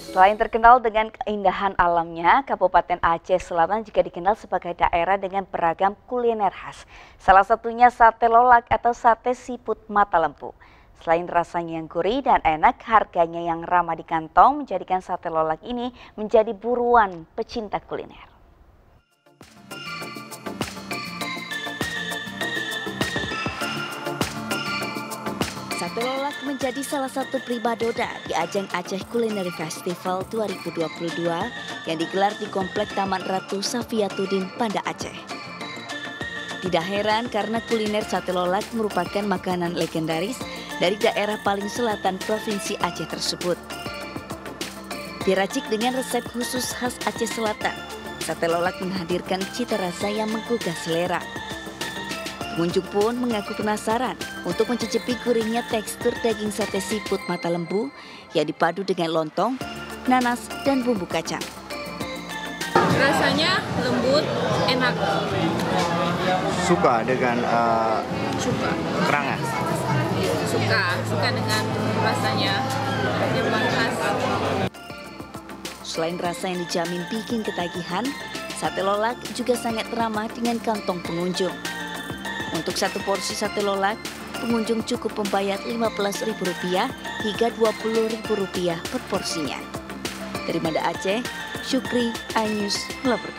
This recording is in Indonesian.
Selain terkenal dengan keindahan alamnya, Kabupaten Aceh Selatan juga dikenal sebagai daerah dengan beragam kuliner khas. Salah satunya sate lolak atau sate siput mata lembu. Selain rasanya yang gurih dan enak, harganya yang ramah di kantong menjadikan sate lolak ini menjadi buruan pecinta kuliner. Sate lolak menjadi salah satu primadona di ajang Aceh Culinary Festival 2022 yang digelar di Komplek Taman Ratu Safiatuddin, Banda Aceh. Tidak heran karena kuliner sate lolak merupakan makanan legendaris dari daerah paling selatan Provinsi Aceh tersebut. Diracik dengan resep khusus khas Aceh Selatan, sate lolak menghadirkan cita rasa yang menggugah selera. Pengunjung pun mengaku penasaran untuk mencicipi gurihnya tekstur daging sate siput mata lembu yang dipadu dengan lontong, nanas, dan bumbu kacang. Rasanya lembut, enak. Suka dengan Suka. kerangan. Suka dengan rasanya yang khas. Selain rasa yang dijamin bikin ketagihan, sate lolak juga sangat ramah dengan kantong pengunjung. Untuk satu porsi sate lolak, pengunjung cukup membayar Rp15.000 hingga Rp20.000 per porsinya. Dari Banda Aceh, Syukri, iNews melaporkan.